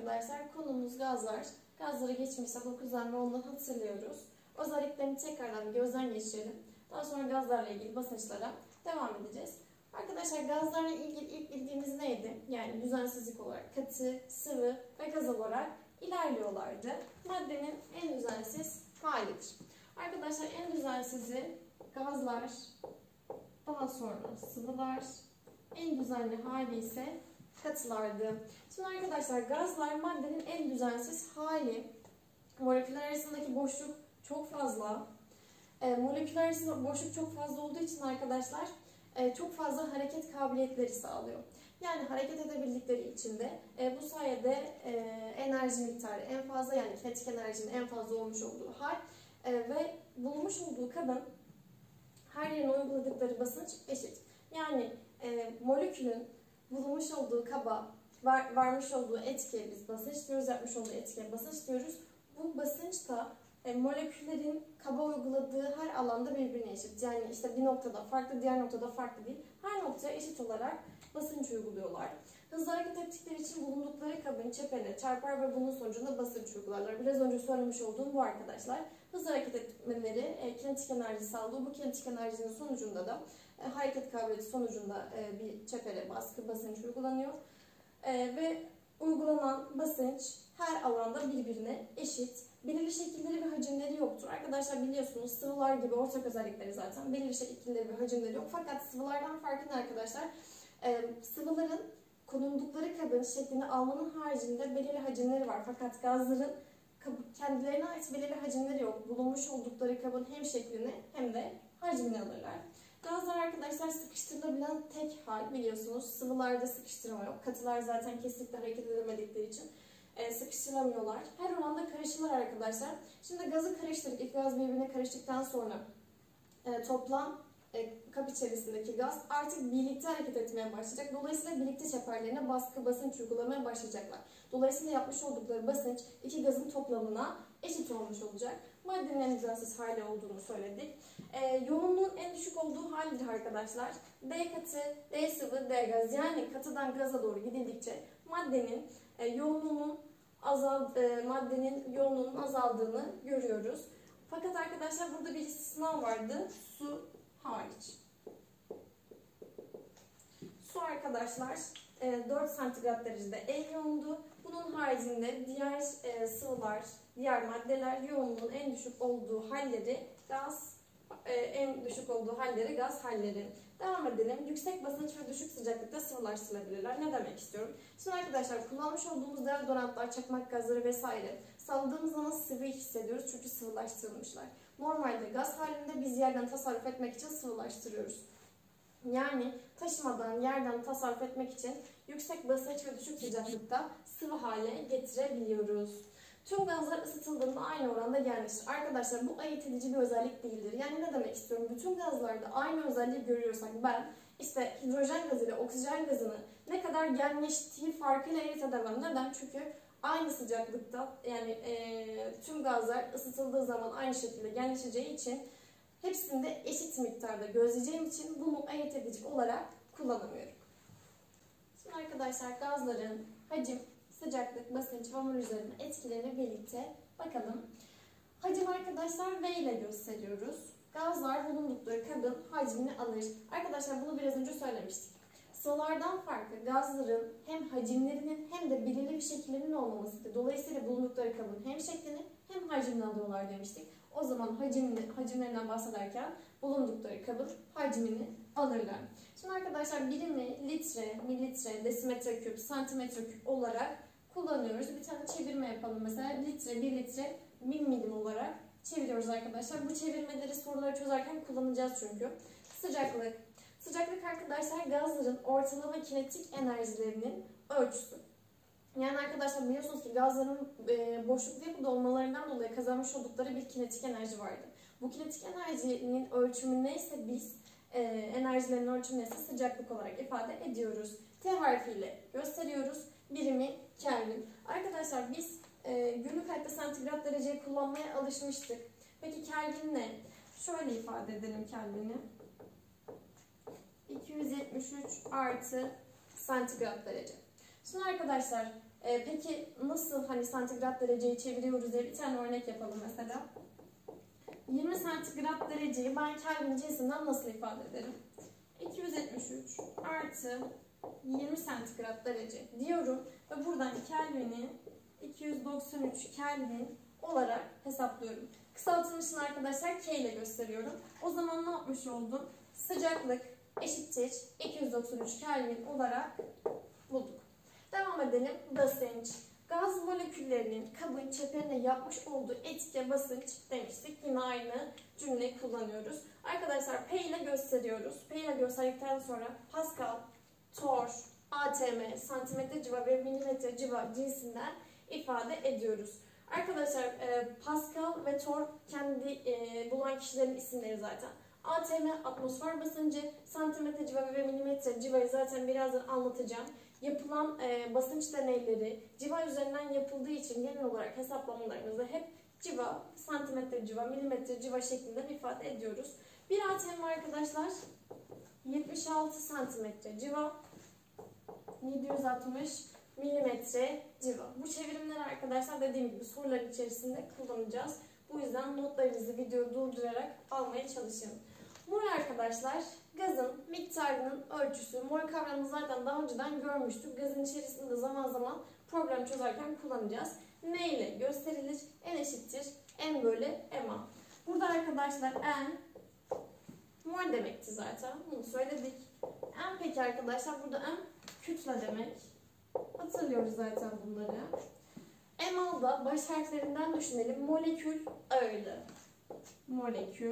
arkadaşlar, konumuz gazlar. Gazları geçmişte 9'dan ve 10'dan hatırlıyoruz. Özelliklerini tekrardan bir gözden geçirelim. Daha sonra gazlarla ilgili basınçlara devam edeceğiz. Arkadaşlar, gazlarla ilgili ilk bildiğimiz neydi? Yani düzensizlik olarak katı, sıvı ve gaz olarak ilerliyorlardı. Maddenin en düzensiz halidir. Arkadaşlar, en düzensizi gazlar, daha sonra sıvılar, en düzenli hali ise katılardı. Şimdi arkadaşlar, gazlar maddenin en düzensiz hali. Moleküller arasındaki boşluk çok fazla. Moleküller arasında boşluk çok fazla olduğu için arkadaşlar çok fazla hareket kabiliyetleri sağlıyor. Yani hareket edebildikleri için de bu sayede enerji miktarı en fazla, yani kinetik enerjinin en fazla olmuş olduğu hal ve bulunmuş olduğu kabın her yerine uyguladıkları basınç eşit. Yani molekülün bulunmuş olduğu kaba vermiş olduğu etkiye biz basınç diyoruz, yapmış olduğu etkiye basınç diyoruz. Bu basınç da moleküllerin kaba uyguladığı her alanda birbirine eşit. Yani işte bir noktada farklı, diğer noktada farklı değil. Her noktaya eşit olarak basınç uyguluyorlar. Hızlı hareket ettikleri için bulundukları kabın çeperine çarpar ve bunun sonucunda basınç uygularlar. Biraz önce söylemiş olduğum bu arkadaşlar. Hızlı hareket etmeleri kinetik enerji sağlıyor. Bu kinetik enerjinin sonucunda da hareket kabiliyeti sonucunda bir çepere baskı, basınç uygulanıyor. Ve uygulanan basınç her alanda birbirine eşit. Belirli şekilleri ve hacimleri yoktur. Arkadaşlar, biliyorsunuz sıvılar gibi ortak özellikleri zaten. Belirli şekilleri ve hacimleri yok. Fakat sıvılardan farkı ne arkadaşlar? Sıvıların konumdukları kabın şeklini almanın haricinde belirli hacimleri var. Fakat gazların kendilerine ait belirli hacimleri yok. Bulunmuş oldukları kabın hem şeklini hem de hacmini alırlar. Gazlar arkadaşlar sıkıştırılabilen tek hal, biliyorsunuz. Sıvılarda sıkıştırma yok. Katılar zaten kesinlikle hareket edemedikleri için sıkıştıramıyorlar. Her oranda karışırlar arkadaşlar. Şimdi gazı karıştırdık. İlk gaz birbirine karıştıktan sonra toplam kap içerisindeki gaz artık birlikte hareket etmeye başlayacak. Dolayısıyla birlikte çeperlerine baskı, basınç uygulamaya başlayacaklar. Dolayısıyla yapmış oldukları basınç iki gazın toplamına eşit olmuş olacak. Maddenin en düzensiz hali olduğunu söyledik. Yoğunluğun en düşük olduğu haldir arkadaşlar. D katı, D sıvı, D gaz. Yani katıdan gaza doğru gidildikçe maddenin yoğunluğunun azaldığını görüyoruz. Fakat arkadaşlar, burada bir istisna vardı. Su hariç. Su arkadaşlar 4 santigrat derecede en yoğundu. Bunun haricinde diğer sıvılar, diğer maddeler yoğunluğun en düşük olduğu halleri gaz halleri. Devam edelim. Yüksek basınç ve düşük sıcaklıkta sıvılaştırılabilirler. Ne demek istiyorum? Şimdi arkadaşlar, kullanmış olduğumuz deodorantlar, çakmak gazları vesaire salladığımız zaman sıvı hissediyoruz çünkü sıvılaştırılmışlar. Normalde gaz halinde biz yerden tasarruf etmek için sıvılaştırıyoruz. Yani taşımadan, yerden tasarruf etmek için yüksek basınç ve düşük sıcaklıkta sıvı hale getirebiliyoruz. Tüm gazlar ısıtıldığında aynı oranda genleşir. Arkadaşlar, bu ayırt edici bir özellik değildir. Yani ne demek istiyorum? Bütün gazlarda aynı özelliği görüyorsak ben işte hidrojen gazı ile oksijen gazını ne kadar genleştiği farkıyla ayırt edemem. Neden? Çünkü aynı sıcaklıkta, yani tüm gazlar ısıtıldığı zaman aynı şekilde genleşeceği için hepsini de eşit miktarda gözleyeceğim için bunu ayırt edici olarak kullanamıyorum. Şimdi arkadaşlar, gazların hacim, sıcaklık, basınç, hamur üzerine etkilerini birlikte bakalım. Hacim arkadaşlar V ile gösteriyoruz. Gazlar bulundukları kabın hacmini alır. Arkadaşlar, bunu biraz önce söylemiştik. Sıvılardan farklı gazların hem hacimlerinin hem de belirli bir şekillerinin olmamasıdır. Dolayısıyla bulundukları kabın hem şeklini hem hacmini alıyorlar demiştik. O zaman hacimlerinden bahsederken bulundukları kabın hacmini alırlar. Şimdi arkadaşlar, birimi litre, mililitre, desimetre küp, santimetre küp olarak kullanıyoruz. Bir tane çevirme yapalım mesela. Litre, 1 litre, 1000 milim olarak çeviriyoruz arkadaşlar. Bu çevirmeleri soruları çözerken kullanacağız çünkü. Sıcaklık. Sıcaklık arkadaşlar, gazların ortalama kinetik enerjilerinin ölçüsü. Yani arkadaşlar, biliyorsunuz ki gazların boşlukta yapıda olmalarından dolayı kazanmış oldukları bir kinetik enerji vardı. Bu kinetik enerjinin ölçümü neyse biz enerjilerin ölçümü neyse sıcaklık olarak ifade ediyoruz. T harfiyle gösteriyoruz. Birimi Kelvin. Arkadaşlar, biz günlük hayatta santigrat dereceyi kullanmaya alışmıştık. Peki Kelvin ne? Şöyle ifade edelim Kelvin'i. 273 artı santigrat derece. Şimdi arkadaşlar, Peki nasıl hani santigrat dereceyi çeviriyoruz diye bir tane örnek yapalım mesela. 20 santigrat dereceyi ben Kelvin cinsinden nasıl ifade ederim? 273 artı 20 santigrat derece diyorum ve buradan Kelvin'i 293 Kelvin olarak hesaplıyorum. Kısaltılmışını arkadaşlar K ile gösteriyorum. O zaman ne yapmış oldum? Sıcaklık eşittir 293 Kelvin olarak bulduk. Devam edelim. Basınç. Gaz moleküllerinin kabın çeperine yapmış olduğu etki basınç demiştik. Yine aynı cümleyi kullanıyoruz. Arkadaşlar P ile gösteriyoruz. P ile gösterdikten sonra Pascal, Torr, atm, santimetre civa ve milimetre civa cinsinden ifade ediyoruz. Arkadaşlar Pascal ve Torr kendi bulan kişilerin isimleri zaten. atm atmosfer basıncı, santimetre civa ve milimetre civayı zaten birazdan anlatacağım. Yapılan basınç deneyleri civa üzerinden yapıldığı için genel olarak hesaplamalarımızı hep civa, santimetre civa, milimetre civa şeklinde ifade ediyoruz. Bir atm arkadaşlar 76 santimetre civa, 760 milimetre civa. Bu çevirimleri arkadaşlar dediğim gibi soruların içerisinde kullanacağız. Bu yüzden notlarınızı videoyu durdurarak almaya çalışın. Mol arkadaşlar gazın miktarının ölçüsü. Mol kavramını zaten daha önceden görmüştük. Gazın içerisinde zaman zaman problem çözerken kullanacağız. N ile gösterilir? N eşittir M bölü MA. Burada arkadaşlar N mol demekti zaten. Bunu söyledik. M peki arkadaşlar burada M kütle demek. Hatırlıyoruz zaten bunları. MA'da baş harflerinden düşünelim. Molekül ağırlığı. Molekül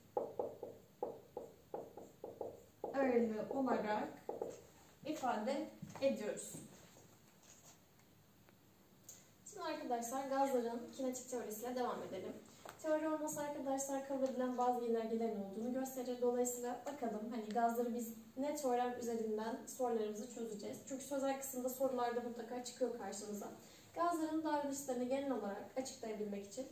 ağırlığı olarak ifade ediyoruz. Şimdi arkadaşlar gazların kinetik teorisiyle devam edelim. Teori olması arkadaşlar kabul edilen bazı yönergelerin olduğunu gösterir. Dolayısıyla bakalım hani gazları biz ne teorem üzerinden sorularımızı çözeceğiz. Çünkü sözel kısımda sorularda mutlaka çıkıyor karşımıza. Gazların davranışlarını genel olarak açıklayabilmek için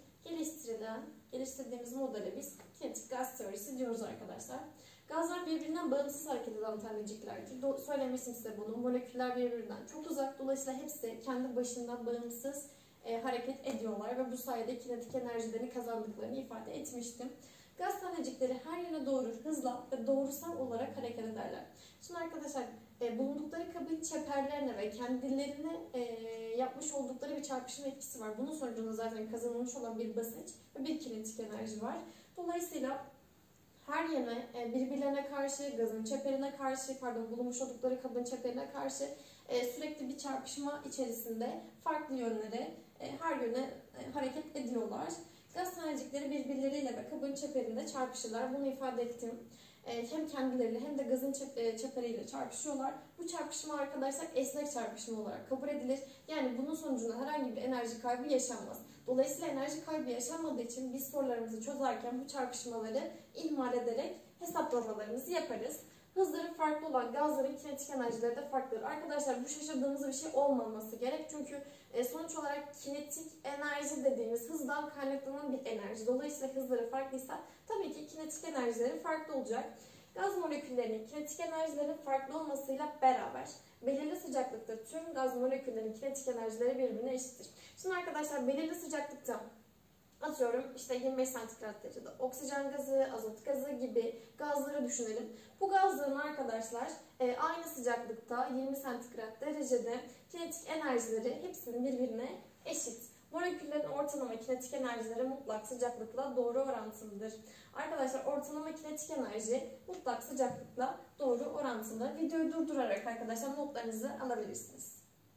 geliştirdiğimiz modele biz kinetik gaz teorisi diyoruz arkadaşlar. Gazlar birbirinden bağımsız hareket eden taneciklerdir. Söylemiştim size bunu. Moleküller birbirinden çok uzak. Dolayısıyla hepsi kendi başından bağımsız hareket ediyorlar ve bu sayede kinetik enerjilerini kazandıklarını ifade etmiştim. Gaz tanecikleri her yöne doğru hızla ve doğrusal olarak hareket ederler. Şimdi arkadaşlar bulundukları kabın çeperlerine ve kendilerine yapmış oldukları bir çarpışma etkisi var. Bunun sonucunda zaten kazanılmış olan bir basınç ve bir kinetik enerji var. Dolayısıyla her yöne birbirlerine karşı, gazın çeperine karşı, bulunmuş oldukları kabın çeperine karşı sürekli bir çarpışma içerisinde farklı yönlere, her yöne hareket ediyorlar. Gaz tanecikleri birbirleriyle ve kabın çeperinde çarpışırlar. Bunu ifade ettim. Hem kendileriyle hem de gazın çeperiyle çarpışıyorlar. Bu çarpışma arkadaşlar esnek çarpışma olarak kabul edilir. Yani bunun sonucunda herhangi bir enerji kaybı yaşanmaz. Dolayısıyla enerji kaybı yaşanmadığı için biz sorularımızı çözerken bu çarpışmaları ihmal ederek hesaplamalarımızı yaparız. Hızları farklı olan gazların kinetik enerjileri de farklıdır. Arkadaşlar bu şaşırdığımız bir şey olmaması gerek. Çünkü sonuç olarak kinetik enerji dediğimiz hızdan kaynaklanan bir enerji. Dolayısıyla hızları farklıysa tabii ki kinetik enerjileri farklı olacak. Gaz moleküllerinin kinetik enerjilerin farklı olmasıyla beraber belirli sıcaklıkta tüm gaz moleküllerinin kinetik enerjileri birbirine eşittir. Şimdi arkadaşlar belirli sıcaklıkta atıyorum işte 25 santigrat derecede oksijen gazı, azot gazı gibi gazları düşünelim. Bu gazların arkadaşlar aynı sıcaklıkta 20 santigrat derecede kinetik enerjileri hepsinin birbirine eşit. Moleküllerin ortalama kinetik enerjileri mutlak sıcaklıkla doğru orantılıdır. Arkadaşlar ortalama kinetik enerji mutlak sıcaklıkla doğru orantılı. Videoyu durdurarak arkadaşlar notlarınızı alabilirsiniz.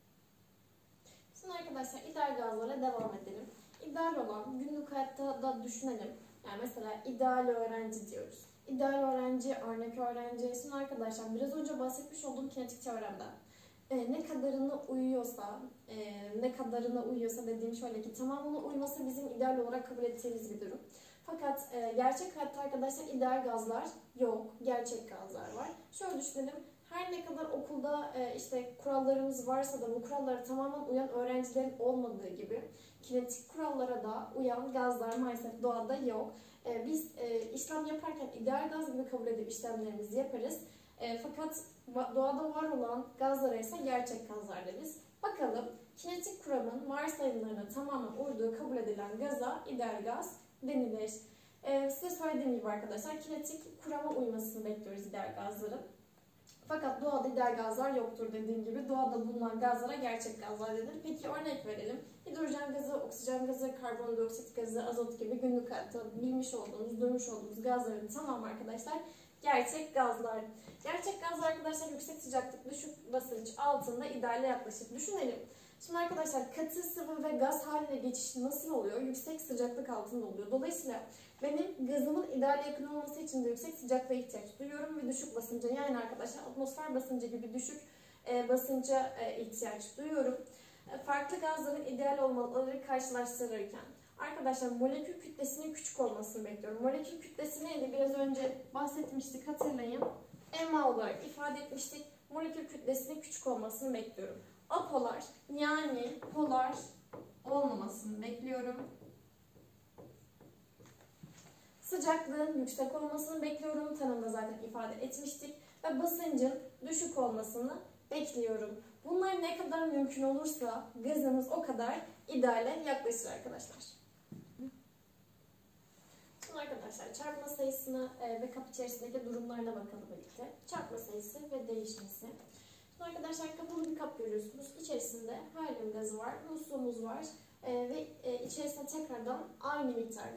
Şimdi arkadaşlar ideal gazlara devam edelim. İdeal olan günlük hayatta da düşünelim. Yani mesela ideal öğrenci diyoruz. İdeal öğrenci, örnek öğrenci. Şimdi arkadaşlar biraz önce bahsetmiş olduğum kinetik teoremden ne kadarına uyuyorsa dediğim şöyle ki tamamına uyması bizim ideal olarak kabul ettiğimiz bir durum. Fakat gerçek hayatta arkadaşlar ideal gazlar yok. Gerçek gazlar var. Şöyle düşünelim. Her ne kadar okulda işte kurallarımız varsa da bu kurallara tamamen uyan öğrencilerin olmadığı gibi kinetik kurallara da uyan gazlar maalesef doğada yok. Biz işlem yaparken ideal gaz gibi kabul edip işlemlerimizi yaparız. Fakat doğada var olan gazlara ise gerçek gazlar deriz. Bakalım kinetik kuramın varsayımlarına tamamen uyduğu kabul edilen gaza ideal gaz denilir. Size söylediğim gibi arkadaşlar kinetik kurama uymasını bekliyoruz ideal gazların. Fakat doğada ideal gazlar yoktur dediğim gibi. Doğada bulunan gazlara gerçek gazlar denir. Peki örnek verelim. Hidrojen gazı, oksijen gazı, karbondioksit gazı, azot gibi günlük hayatta bilmiş olduğumuz, duymuş olduğumuz gazların tamamı arkadaşlar gerçek gazlar. Gerçek gazlar arkadaşlar yüksek sıcaklık, düşük basınç altında ideale yaklaşık. Düşünelim. Şimdi arkadaşlar katı, sıvı ve gaz haline geçiş nasıl oluyor? Yüksek sıcaklık altında oluyor. Dolayısıyla benim gazımın ideale yakın olması için de yüksek sıcaklığa ihtiyaç duyuyorum ve düşük basınca, yani arkadaşlar atmosfer basıncı gibi düşük basınca ihtiyaç duyuyorum. Farklı gazların ideal olmaları karşılaştırırken arkadaşlar molekül kütlesinin küçük olmasını bekliyorum. Molekül kütlesi neydi? Biraz önce bahsetmiştik, hatırlayın. MA olarak ifade etmiştik. Molekül kütlesinin küçük olmasını bekliyorum. Apolar, yani polar olmamasını bekliyorum. Sıcaklığın yüksek olmasını bekliyorum. Tanımda zaten ifade etmiştik. Ve basıncın düşük olmasını bekliyorum. Bunlar ne kadar mümkün olursa gazımız o kadar ideale yaklaşır arkadaşlar. Şimdi arkadaşlar çarpma sayısına ve kap içerisindeki durumlarına bakalım birlikte. Çarpma sayısı ve değişmesi. Şimdi arkadaşlar kapalı bir kap görüyorsunuz. İçerisinde helyum gazı var, musluğumuz var. Ve içerisine tekrardan aynı miktar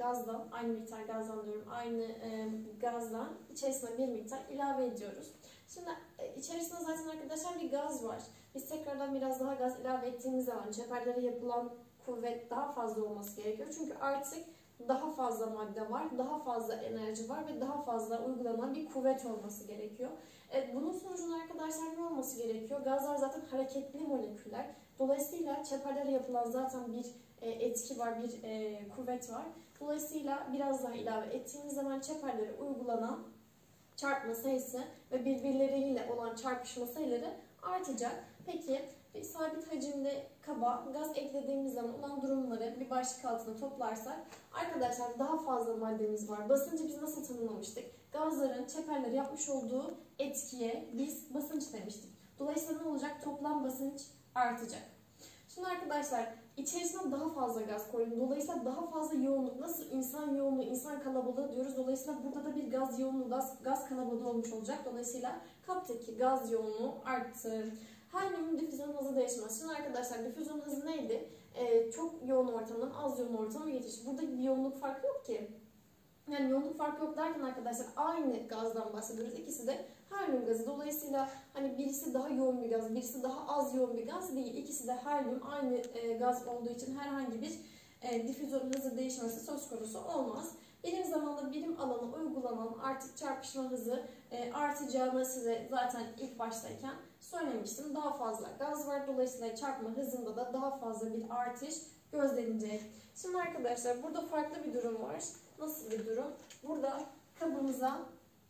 gazdan diyorum, aynı gazdan içerisine bir miktar ilave ediyoruz. Şimdi içerisinde zaten arkadaşlar bir gaz var. Biz tekrardan biraz daha gaz ilave ettiğimiz zaman çeperlere yapılan kuvvet daha fazla olması gerekiyor. Çünkü artık daha fazla madde var, daha fazla enerji var ve daha fazla uygulanan bir kuvvet olması gerekiyor. Bunun sonucunda arkadaşlar ne olması gerekiyor? Gazlar zaten hareketli moleküller. Dolayısıyla çeperlere yapılan zaten bir etki var, bir kuvvet var. Dolayısıyla biraz daha ilave ettiğimiz zaman çeperlere uygulanan çarpma sayısı ve birbirleriyle olan çarpışma sayıları artacak. Peki bir sabit hacimli kaba gaz eklediğimiz zaman olan durumları bir başlık altına toplarsak arkadaşlar daha fazla maddemiz var. Basıncı biz nasıl tanımlamıştık? Gazların çeperleri yapmış olduğu etkiye biz basınç demiştik. Dolayısıyla ne olacak? Toplam basınç artacak. Şimdi arkadaşlar içerisine daha fazla gaz koyun. Dolayısıyla daha fazla yoğunluk. Nasıl insan yoğunluğu, insan kalabalığı diyoruz. Dolayısıyla burada da bir gaz yoğunluğu, gaz kalabalığı olmuş olacak. Dolayısıyla kaptaki gaz yoğunluğu arttı. Helyumun difüzyon hızı değişmez. Şimdi arkadaşlar difüzyon hızı neydi? Çok yoğun ortamdan az yoğun ortama geçiş. Burada bir yoğunluk farkı yok ki. Yani yoğunluk farkı yok derken arkadaşlar aynı gazdan bahsediyoruz. İkisi de helyum gazı. Dolayısıyla hani birisi daha yoğun bir gaz, birisi daha az yoğun bir gaz değil. İkisi de helyum, aynı gaz olduğu için herhangi bir difüzyon hızı değişmesi söz konusu olmaz. Birim zamanda birim alana uygulanan artık çarpışma hızı artacağını size zaten ilk baştayken söylemiştim. Daha fazla gaz var. Dolayısıyla çarpma hızında da daha fazla bir artış gözlenecek. Şimdi arkadaşlar burada farklı bir durum var. Nasıl bir durum? Burada kabımıza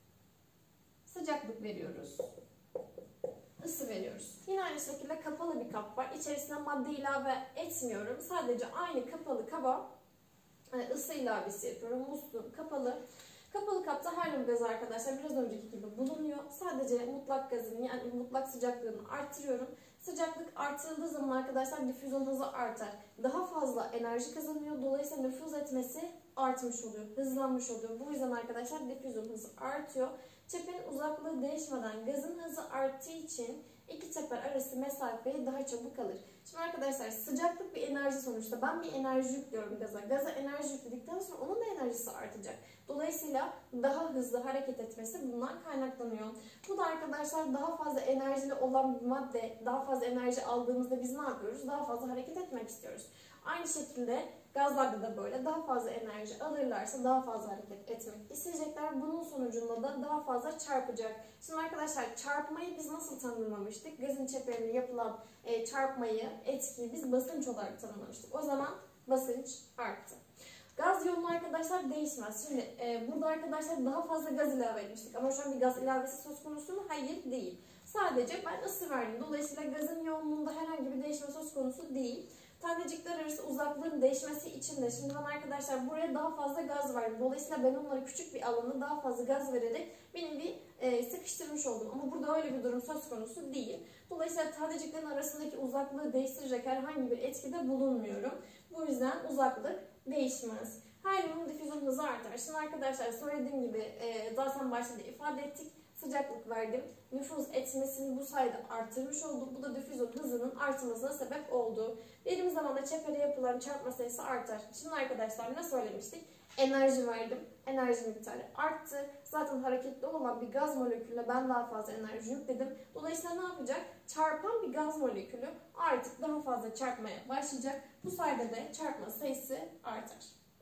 sıcaklık veriyoruz. Isı veriyoruz. Yine aynı şekilde kapalı bir kap var. İçerisine madde ilave etmiyorum. Sadece aynı kapalı kaba ısı ilavesi yapıyorum. Musluğum kapalı. Kapalı kapta helyum gazı arkadaşlar biraz önceki gibi bulunuyor. Sadece mutlak gazını, yani mutlak sıcaklığını arttırıyorum. Sıcaklık artırıldığı zaman arkadaşlar difüzyon hızı artar. Daha fazla enerji kazanıyor. Dolayısıyla nüfuz etmesi artmış oluyor. Hızlanmış oluyor. Bu yüzden arkadaşlar difüzyon hızı artıyor. Çeperin uzaklığı değişmeden gazın hızı arttığı için iki çeper arası mesafeyi daha çabuk alır. Şimdi arkadaşlar sıcaklık bir enerji sonuçta. Ben bir enerji yüklüyorum gaza. Gaza enerji yükledikten sonra onun da enerjisi artacak. Dolayısıyla daha hızlı hareket etmesi bundan kaynaklanıyor. Bu da arkadaşlar daha fazla enerjili olan bir madde, daha fazla enerji aldığımızda biz ne yapıyoruz? Daha fazla hareket etmek istiyoruz. Aynı şekilde gazlarda da böyle daha fazla enerji alırlarsa daha fazla hareket etmek isteyecekler. Bunun sonucunda da daha fazla çarpacak. Şimdi arkadaşlar çarpmayı biz nasıl tanımlamıştık? Gazın çeperinde yapılan çarpmayı, etkiyi biz basınç olarak tanımlamıştık. O zaman basınç arttı. Gaz yoğunluğu arkadaşlar değişmez. Şimdi burada arkadaşlar daha fazla gaz ilave etmiştik. Ama şu an bir gaz ilavesi söz konusu mu? Hayır, değil. Sadece ben ısı verdim. Dolayısıyla gazın yoğunluğunda herhangi bir değişme söz konusu değil. Tanecikler arası uzaklığın değişmesi için de şimdi ben arkadaşlar buraya daha fazla gaz verdim. Dolayısıyla ben onlara küçük bir alana daha fazla gaz vererek bir nevi sıkıştırmış oldum. Ama burada öyle bir durum söz konusu değil. Dolayısıyla taneciklerin arasındaki uzaklığı değiştirecek herhangi bir etkide bulunmuyorum. Bu yüzden uzaklık değişmez. Helyumun difüzyon hızı artar. Şimdi arkadaşlar söylediğim gibi zaten başta da ifade ettik. Sıcaklık verdim. Nüfuz etmesini bu sayede artırmış oldu. Bu da difüzyon hızının artmasına sebep oldu. Birim zamanda çepere yapılan çarpma sayısı artar. Şimdi arkadaşlar ne söylemiştik? Enerji verdim. Enerji miktarı arttı. Zaten hareketli olan bir gaz molekülüne ben daha fazla enerji yükledim. Dolayısıyla ne yapacak? Çarpan bir gaz molekülü artık daha fazla çarpmaya başlayacak. Bu sayede de çarpma sayısı artar.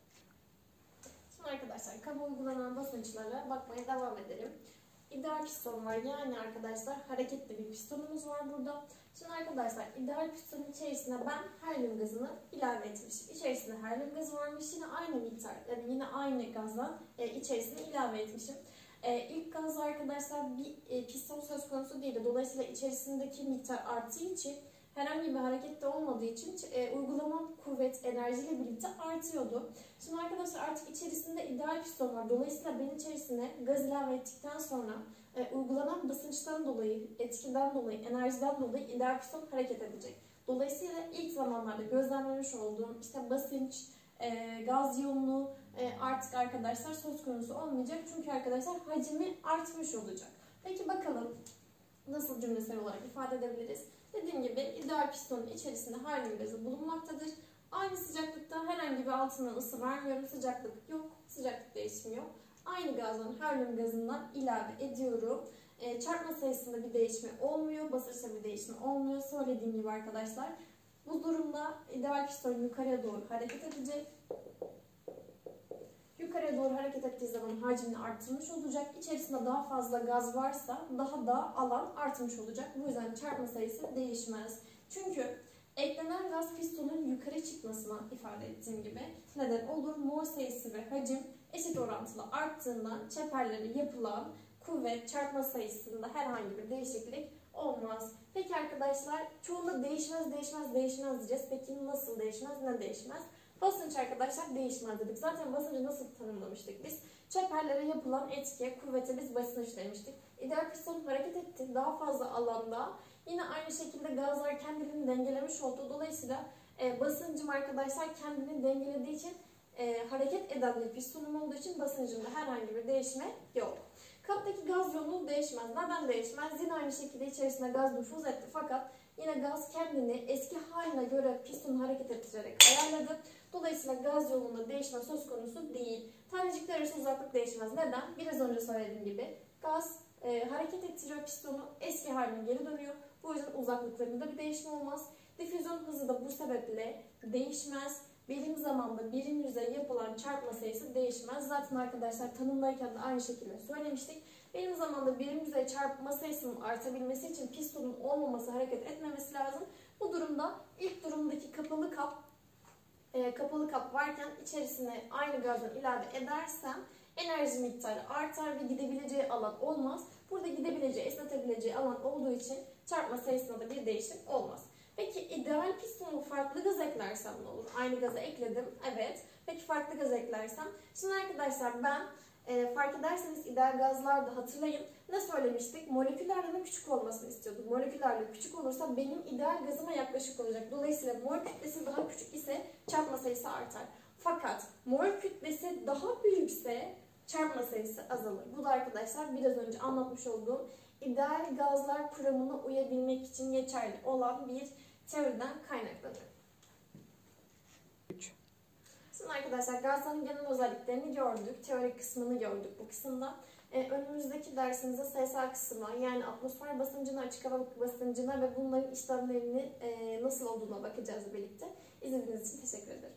Şimdi arkadaşlar kaba uygulanan basınçlara bakmaya devam edelim. İdeal piston var. Yani arkadaşlar hareketli bir pistonumuz var burada. Şimdi arkadaşlar ideal pistonun içerisine ben helyum gazını ilave etmişim. İçerisinde helyum gazı varmış. Yine aynı miktar, yani yine aynı gazdan içerisine ilave etmişim. İlk gazda arkadaşlar bir piston söz konusu değildi. Dolayısıyla içerisindeki miktar arttığı için herhangi bir hareket de olmadığı için uygulanan kuvvet enerjiyle birlikte artıyordu. Şimdi arkadaşlar artık içerisinde ideal piston var. Dolayısıyla ben içerisine gaz ilave ettikten sonra uygulanan basınçtan dolayı, etkiden dolayı, enerjiden dolayı ideal piston hareket edecek. Dolayısıyla ilk zamanlarda gözlemlemiş olduğum işte basınç, gaz yoğunluğu artık arkadaşlar söz konusu olmayacak. Çünkü arkadaşlar hacmi artmış olacak. Peki bakalım nasıl cümlesel olarak ifade edebiliriz? Dediğim gibi ideal pistonun içerisinde helyum gazı bulunmaktadır. Aynı sıcaklıkta herhangi bir altından ısı vermiyorum. Sıcaklık yok, sıcaklık değişimi yok. Aynı gazdan helyum gazından ilave ediyorum. Çarpma sayısında bir değişme olmuyor, basınçta bir değişme olmuyor. Söylediğim gibi arkadaşlar bu durumda ideal piston yukarıya doğru hareket edecek. Yukarıya doğru hareket ettiği zaman hacmini artırmış olacak. İçerisinde daha fazla gaz varsa daha da alan artmış olacak. Bu yüzden çarpma sayısı değişmez. Çünkü eklenen gaz pistonun yukarı çıkmasına ifade ettiğim gibi neden olur? Mol sayısı ve hacim eşit orantılı arttığından çeperlere yapılan kuvvet çarpma sayısında herhangi bir değişiklik olmaz. Peki arkadaşlar çoğunda değişmez diyeceğiz. Peki nasıl değişmez, ne değişmez? Basınç arkadaşlar değişmez dedik. Zaten basıncı nasıl tanımlamıştık biz? Çeperlere yapılan etkiye, kuvvete biz basınç demiştik. İdeal piston hareket etti. Daha fazla alanda. Yine aynı şekilde gazlar kendini dengelemiş oldu. Dolayısıyla basıncım arkadaşlar kendini dengelediği için hareket eden bir pistonum olduğu için basıncımda herhangi bir değişme yok. Kaptaki gaz yoğunluğu değişmez. Neden değişmez? Yine aynı şekilde içerisine gaz nüfuz etti fakat yine gaz kendini eski haline göre pistonu hareket ettirerek ayarladı. Dolayısıyla gaz yoğunluğunda değişme söz konusu değil. Tanecikler arası uzaklık değişmez. Neden? Biraz önce söylediğim gibi gaz hareket ettiriyor pistonu, eski haline geri dönüyor. Bu yüzden uzaklıklarında bir değişme olmaz. Difüzyon hızı da bu sebeple değişmez. Birim zamanda birim yüzeye yapılan çarpma sayısı değişmez. Zaten arkadaşlar tanımlarken de aynı şekilde söylemiştik. Birim zamanda birim yüzeye çarpma sayısının artabilmesi için pistonun olmaması, hareket etmemesi lazım. Bu durumda ilk durumdaki kapalı kap varken içerisine aynı gazdan ilave edersem enerji miktarı artar ve gidebileceği alan olmaz. Burada gidebileceği, esnetebileceği alan olduğu için çarpma sayısında da bir değişim olmaz. Peki ideal pistonu farklı gaz eklersem ne olur? Aynı gaza ekledim. Evet. Peki farklı gaz eklersem? Şimdi arkadaşlar ben fark ederseniz ideal gazlarda hatırlayın ne söylemiştik? Moleküllerle küçük olmasını istiyorduk. Moleküllerle küçük olursa benim ideal gazıma yaklaşık olacak. Dolayısıyla mol kütlesi daha küçük ise çarpma sayısı artar. Fakat mol kütlesi daha büyükse çarpma sayısı azalır. Bu da arkadaşlar biraz önce anlatmış olduğum ideal gazlar kuramına uyabilmek için geçerli olan bir teoriden kaynaklanıyor. Şimdi arkadaşlar gazların genel özelliklerini gördük. Teorik kısmını gördük bu kısımda. Önümüzdeki dersimizde sayısal kısım var. Yani atmosfer basıncına, açık hava basıncına ve bunların işlemlerini nasıl olduğuna bakacağız birlikte. İzlediğiniz için teşekkür ederim.